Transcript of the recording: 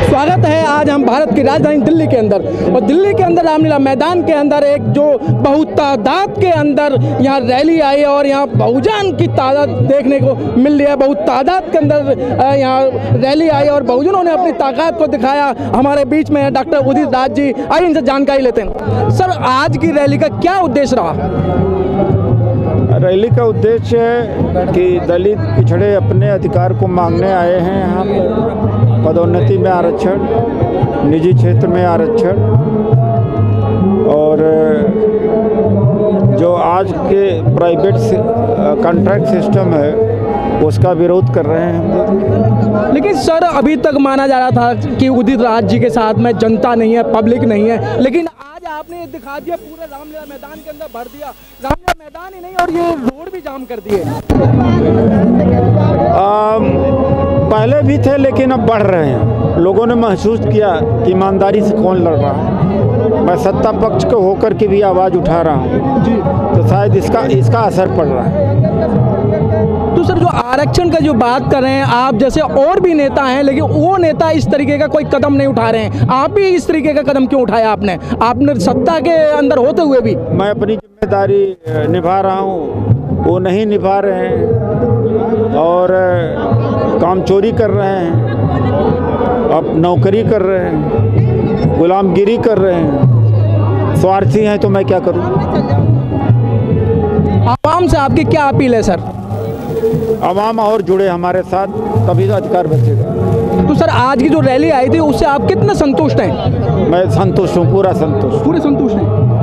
स्वागत है। आज हम भारत की राजधानी दिल्ली के अंदर और दिल्ली के अंदर रामलीला मैदान के अंदर एक जो बहुत तादाद के अंदर यहाँ रैली आई और यहाँ बहुजन की तादाद देखने को मिल रही है। बहुत तादाद के अंदर यहाँ रैली आई और बहुजनों ने अपनी ताकत को दिखाया। हमारे बीच में डॉक्टर उदित राज जी, आइए इनसे जानकारी लेते हैं। सर, आज की रैली का क्या उद्देश्य रहा? रैली का उद्देश्य है कि दलित पिछड़े अपने अधिकार को मांगने आए हैं यहाँ पर। पदोन्नति में आरक्षण, निजी क्षेत्र में आरक्षण और जो आज के प्राइवेट कॉन्ट्रैक्ट सिस्टम है उसका विरोध कर रहे हैं। लेकिन सर, अभी तक माना जा रहा था कि उदित राज जी के साथ में जनता नहीं है, पब्लिक नहीं है, लेकिन आज आपने दिखा दिया, पूरा रामलीला मैदान के अंदर भर दिया। रामलीला मैदान ही नहीं और ये रोड भी जाम कर दिए। पहले भी थे लेकिन अब बढ़ रहे हैं। लोगों ने महसूस किया कि ईमानदारी से कौन लड़ रहा है। मैं सत्ता पक्ष को होकर के भी आवाज़ उठा रहा हूँ जी, तो शायद इसका असर पड़ रहा है। तो सर, जो आरक्षण का जो बात कर रहे हैं आप, जैसे और भी नेता हैं, लेकिन वो नेता इस तरीके का कोई कदम नहीं उठा रहे हैं, आप ही इस तरीके का कदम क्यों उठाया आपने सत्ता के अंदर होते हुए भी? मैं अपनी जिम्मेदारी निभा रहा हूँ, वो नहीं निभा रहे हैं और काम चोरी कर रहे हैं, अब नौकरी कर रहे हैं, गुलामगिरी कर रहे हैं, स्वार्थी हैं। तो मैं क्या करूँ? आवाम से आपकी क्या अपील है सर? आवाम और जुड़े हमारे साथ, तभी तो अधिकार बचेगा। तो सर, आज की जो रैली आई थी उससे आप कितना संतुष्ट हैं? मैं संतुष्ट हूँ, पूरा संतुष्ट। पूरे संतुष्ट हैं।